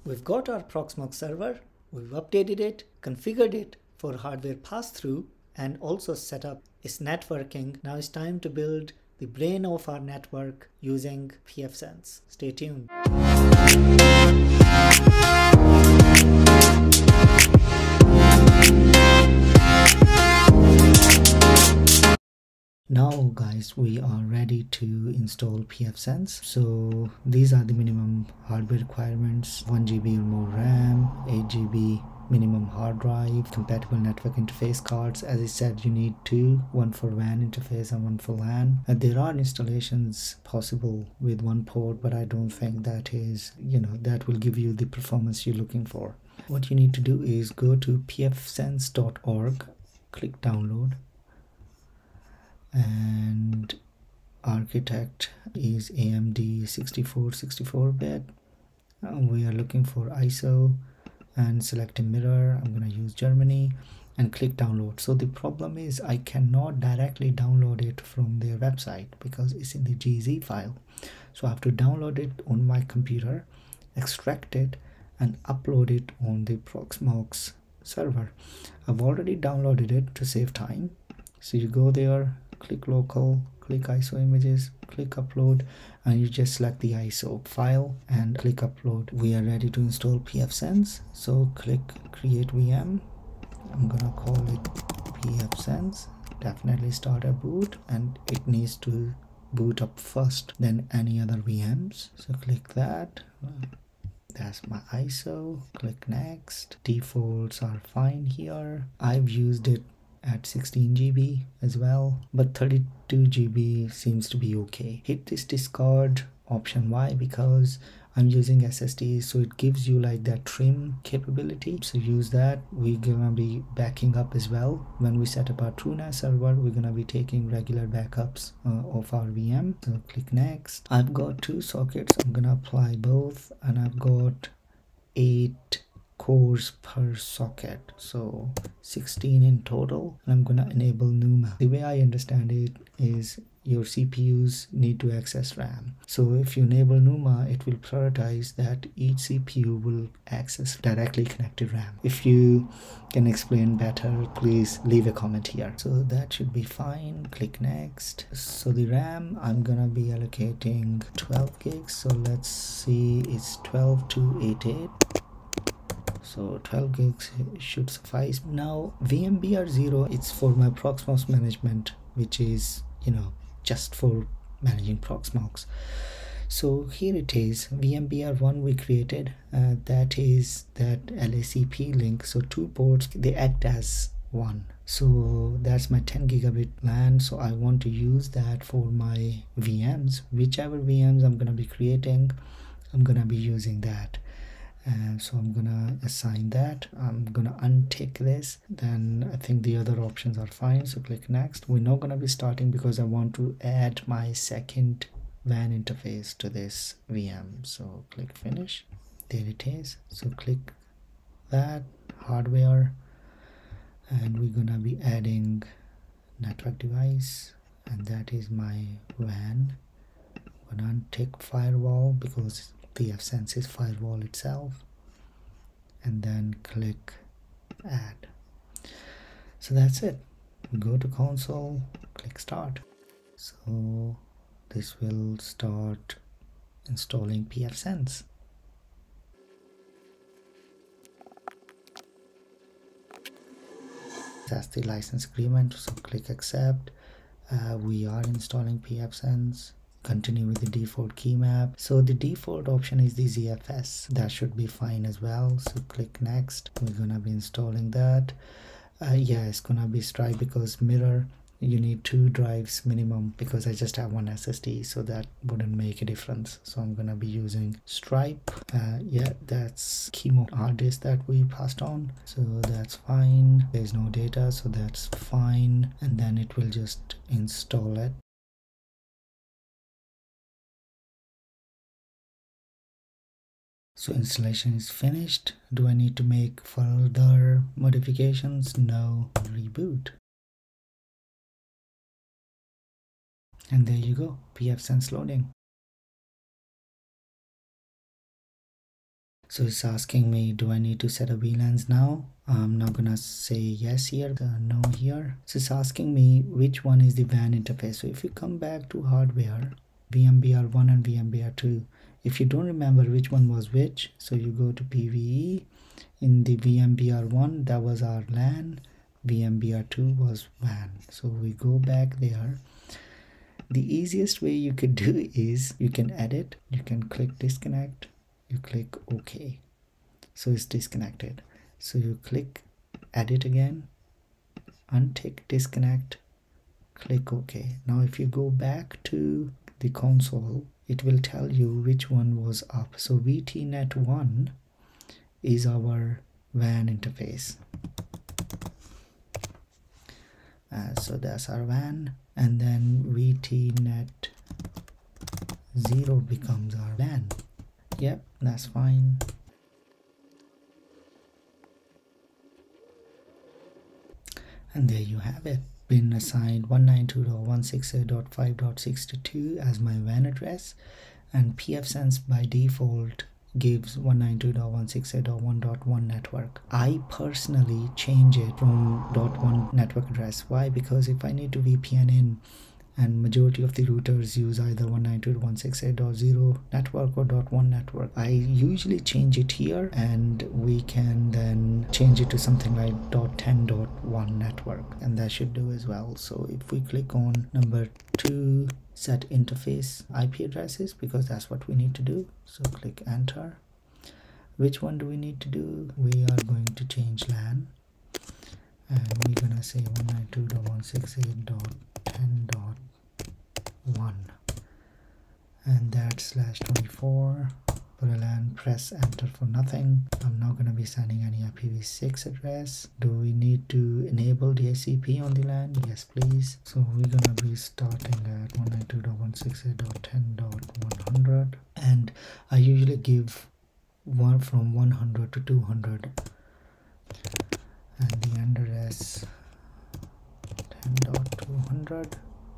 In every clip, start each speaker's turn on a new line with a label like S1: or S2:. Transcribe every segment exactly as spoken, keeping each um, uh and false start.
S1: We've got our Proxmox server, we've updated it, configured it for hardware pass-through, and also set up its networking. Now it's time to build the brain of our network using pfSense. Stay tuned. Now guys, we are ready to install pfSense. So these are the minimum hardware requirements: one G B or more RAM, eight G B minimum hard drive, compatible network interface cards. As I said, you need two, one for W A N interface and one for LAN. And there are installations possible with one port, but I don't think that is, you know, that will give you the performance you're looking for. What you need to do is go to p f sense dot org, click download, and architect is A M D sixty-four sixty-four bit. Uh, we are looking for I S O and select a mirror. I'm going to use Germany and click download. So the problem is I cannot directly download it from their website because it's in the G Z file. So I have to download it on my computer, extract it, and upload it on the Proxmox server. I've already downloaded it to save time. So you go there, click local, click I S O images, click upload, and you just select the I S O file and click upload. We are ready to install pfSense. So click create V M. I'm gonna call it pfSense. Definitely start a boot, and it needs to boot up first, then any other V Ms. So click that. That's my I S O. Click next. Defaults are fine here. I've used it at sixteen G B as well, but thirty-two G B seems to be okay. Hit this discard option. Why? Because I'm using S S D, so it gives you like that trim capability, so use that. We're gonna be backing up as well. When we set up our TrueNAS server, we're gonna be taking regular backups uh, of our V M. So click next. I've got two sockets, I'm gonna apply both, and I've got eight cores per socket, so sixteen in total, and I'm gonna enable NUMA. The way I understand it is your C P Us need to access RAM. So if you enable NUMA, it will prioritize that each C P U will access directly connected RAM. If you can explain better, please leave a comment here. So that should be fine. Click next. So the RAM, I'm gonna be allocating twelve gigs. So let's see, it's twelve two eighty-eight. So twelve gigs should suffice. Now V M B R zero, it's for my Proxmox management, which is, you know, just for managing Proxmox. So here it is, V M B R one we created, uh, that is that L A C P link. So two ports, they act as one. So that's my ten gigabit LAN. So I want to use that for my V Ms. Whichever V Ms I'm gonna be creating, I'm gonna be using that. And so I'm gonna assign that. I'm gonna untick this. Then I think the other options are fine. So click next. We're not gonna be starting because I want to add my second W A N interface to this V M. So click finish. There it is. So click that, hardware, and we're gonna be adding network device, and that is my W A N. I'm gonna untick firewall because pfSense is firewall itself, and then click add. So that's it. Go to console, click start. So this will start installing pfSense. That's the license agreement, so click accept. Uh, we are installing pfSense. Continue with the default key map. So the default option is the Z F S. That should be fine as well. So click next. We're gonna be installing that. Uh, yeah, it's gonna be Stripe because mirror, you need two drives minimum, because I just have one S S D, so that wouldn't make a difference. So I'm gonna be using Stripe. Uh, yeah, that's Chemo hard disk that we passed on, so that's fine. There's no data, so that's fine, and then it will just install it. So installation is finished. Do I need to make further modifications? No. Reboot. And there you go, pfSense loading. So it's asking me, do I need to set up V LANs now? I'm not gonna say yes here, uh, no here. So it's asking me which one is the W A N interface. So if you come back to hardware, V M B R one and V M B R two, if you don't remember which one was which, so you go to P V E. In the V M B R one, that was our LAN. V M B R two was W A N. So we go back there. The easiest way you could do is you can edit, you can click disconnect, you click OK. So it's disconnected. So you click edit again, untick disconnect, click OK. Now if you go back to the console, it will tell you which one was up. So V T net one is our W A N interface. Uh, so that's our W A N, and then V T net zero becomes our W A N. Yep, that's fine. And there you have it. Been assigned one ninety-two dot one sixty-eight dot five dot sixty-two as my W A N address, and pfSense by default gives one ninety-two dot one sixty-eight dot one dot one network. I personally change it from .one network address. Why? Because if I need to V P N in, and majority of the routers use either one ninety-two dot one sixty-eight dot zero network or .one network, I usually change it here, and we can then change it to something like .ten dot one network, and that should do as well. So if we click on number two, set interface I P addresses, because that's what we need to do, so click enter. Which one do we need to do? We are going to change LAN, and we're gonna say one ninety-two dot one sixty-eight dot ten dot one, and that's slash twenty-four. For a LAN, press enter for nothing. I'm not going to be sending any I P v six address. Do we need to enable D H C P on the LAN? Yes, please. So we're going to be starting at one ninety-two dot one sixty-eight dot ten dot one hundred, and I usually give one from one hundred to two hundred, and the address ten dot two hundred.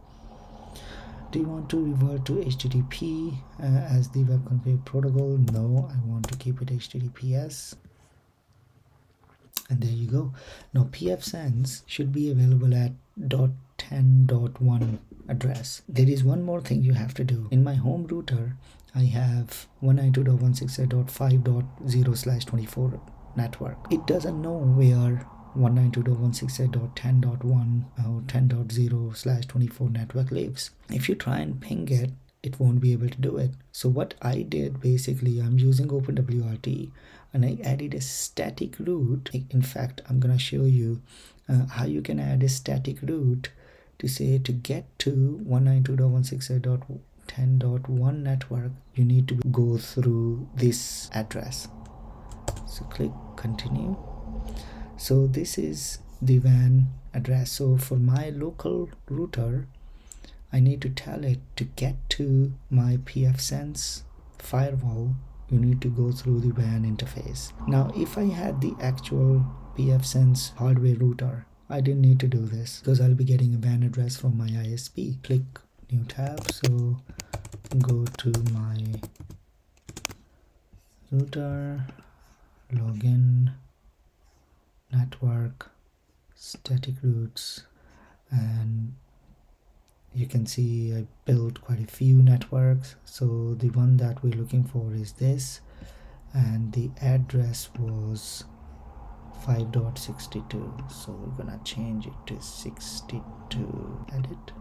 S1: Do you want to revert to H T T P uh, as the web config protocol? No, I want to keep it H T T P S. And there you go. Now pfSense should be available at .ten dot one address. There is one more thing you have to do. In my home router, I have one ninety-two dot one sixty-eight dot five dot zero slash twenty-four network. It doesn't know where one ninety-two dot one sixty-eight dot ten dot one or ten dot zero slash twenty-four network lives. If you try and ping it, it won't be able to do it. So what I did, basically, I'm using OpenWRT, and I added a static route. In fact, I'm gonna show you uh, how you can add a static route to say to get to one ninety-two dot one sixty-eight dot ten dot one network, you need to go through this address. So click continue. So this is the W A N address. So for my local router, I need to tell it to get to my pfSense firewall, you need to go through the W A N interface. Now, if I had the actual pfSense hardware router, I didn't need to do this because I'll be getting a W A N address from my I S P. Click new tab. So go to my router, login, network, static routes, and you can see I built quite a few networks. So the one that we're looking for is this, and the address was five dot sixty-two, so we're gonna change it to sixty-two. Edit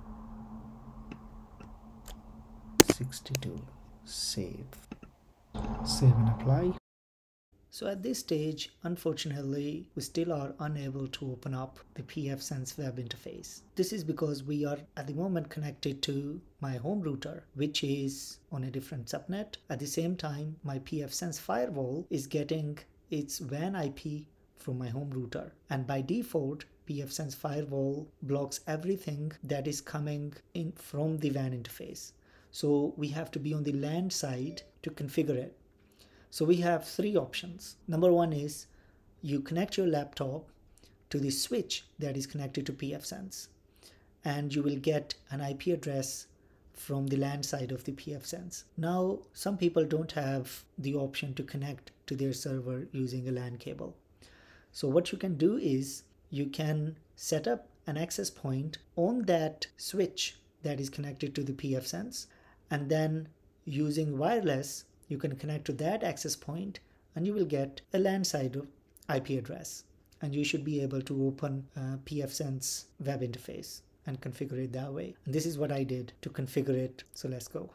S1: sixty-two, save save and apply. So at this stage, unfortunately, we still are unable to open up the pfSense web interface. This is because we are at the moment connected to my home router, which is on a different subnet. At the same time, my pfSense firewall is getting its W A N I P from my home router. And by default, pfSense firewall blocks everything that is coming in from the W A N interface. So we have to be on the LAN side to configure it. So we have three options. Number one is you connect your laptop to the switch that is connected to pfSense, and you will get an I P address from the LAN side of the pfSense. Now, some people don't have the option to connect to their server using a LAN cable. So what you can do is you can set up an access point on that switch that is connected to the pfSense, and then using wireless, you can connect to that access point and you will get a LAN side I P address. And you should be able to open a pfSense web interface and configure it that way. And this is what I did to configure it. So let's go.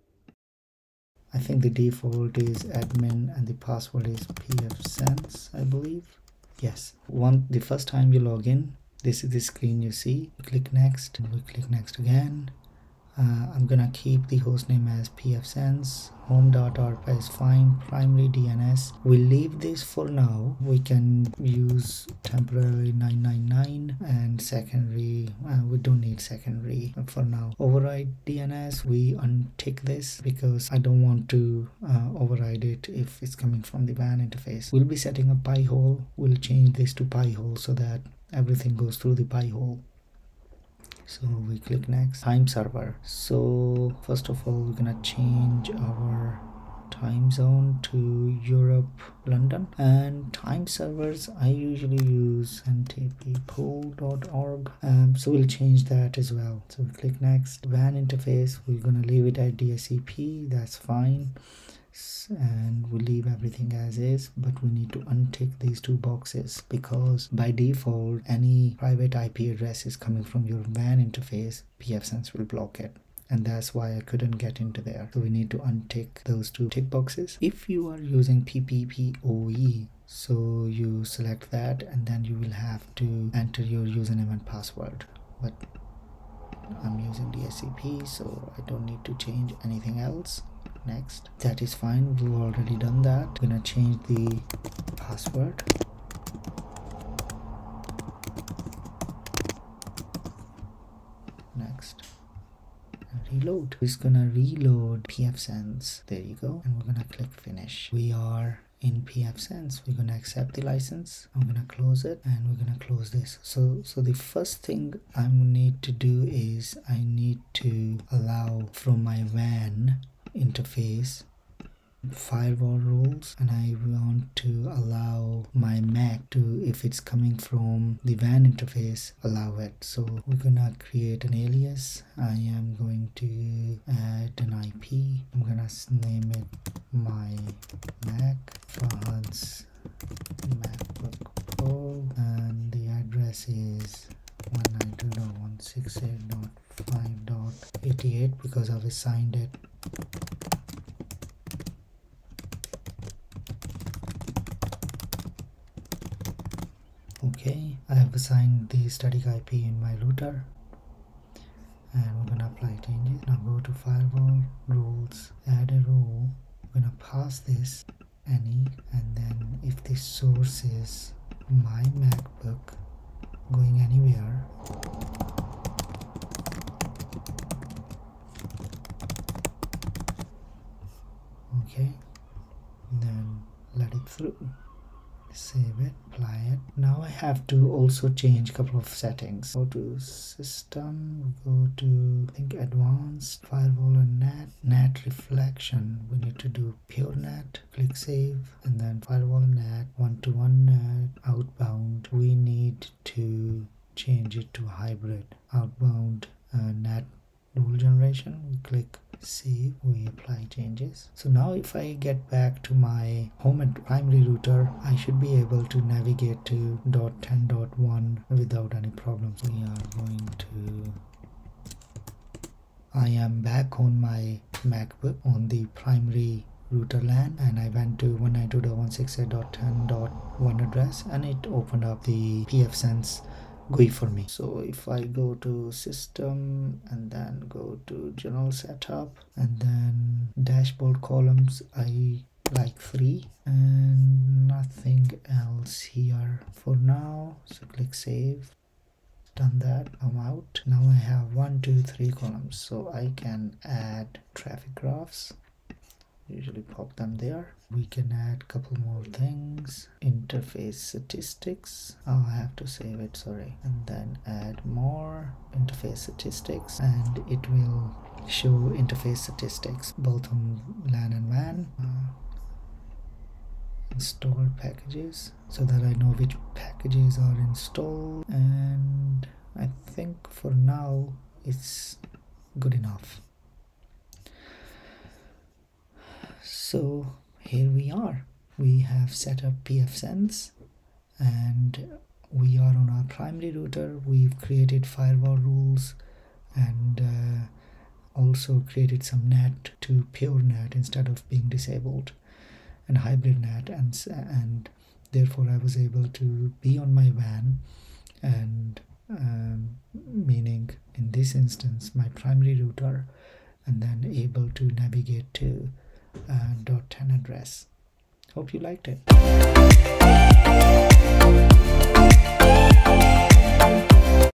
S1: I think the default is admin and the password is pfSense, I believe. Yes. One, the first time you log in, this is the screen you see. Click next, and we click next again. Uh, I'm gonna keep the hostname as pfSense. Home.arpa is fine. Primary D N S. We'll leave this for now. We can use temporary nine nine nine and secondary. Uh, we don't need secondary for now. Override D N S. We untick this because I don't want to uh, override it if it's coming from the W A N interface. We'll be setting a pi hole. We'll change this to pi hole so that everything goes through the pi hole. So we click next. Time server. So first of all, we're gonna change our time zone to Europe, London. And time servers, I usually use n t p pool dot org. Um, so we'll change that as well. So we click next. W A N interface, we're gonna leave it at D S C P. That's fine. And we'll leave everything as is, but we need to untick these two boxes because by default any private I P address is coming from your W A N interface, pfSense will block it, and that's why I couldn't get into there. So we need to untick those two tick boxes. If you are using P P P O E, so you select that and then you will have to enter your username and password, but I'm using D S C P, so I don't need to change anything else. Next. That is fine, we've already done that. I'm gonna change the password. Next. And reload. It's gonna reload pfSense. There you go. And we're gonna click finish. We are in pfSense. We're gonna accept the license. I'm gonna close it and we're gonna close this. So so the first thing I need to do is I need to allow from my W A N interface firewall rules, and I want to allow my Mac to, if it's coming from the W A N interface, allow it. So we're gonna create an alias. I am going to add an I P. I'm gonna name it my Mac Fahad's MacBook Pro, and the address is one ninety-two dot one sixty-eight dot five dot eighty-eight because I've assigned it. Okay, I have assigned the static I P in my router, and we're gonna apply changes. Now go to firewall rules, add a rule. We're gonna pass this any, and then if the source is my MacBook going anywhere, okay, then let it through. Save it, apply it. Now I have to also change a couple of settings. Go to system, go to I think advanced, firewall and net, net reflection. We need to do pure net, click save, and then firewall and net, one-to-one net, outbound. We need to change it to hybrid. Outbound uh, net rule generation. We click save, we apply changes. So now if I get back to my home and primary router, I should be able to navigate to dot ten dot one without any problems. We are going to I am back on my MacBook on the primary router LAN, and I went to one ninety-two dot one sixty-eight dot ten dot one address, and it opened up the pfSense G U I for me. So if I go to system and then go to general setup and then dashboard columns, I like three and nothing else here for now. So click save. Done that, I'm out. Now I have one, two, three columns, so I can add traffic graphs. usually pop them there. We can add a couple more things. Interface statistics. Oh, I have to save it, sorry. And then add more interface statistics, and it will show interface statistics both on LAN and WAN. Uh, installed packages so that I know which packages are installed, and I think for now it's good enough. So here we are. We have set up pfSense and we are on our primary router. We've created firewall rules and uh, also created some net to pure net instead of being disabled, and hybrid net, and and therefore I was able to be on my WAN, and um, meaning in this instance my primary router, and then able to navigate to uh, dot ten address. Hope you liked it.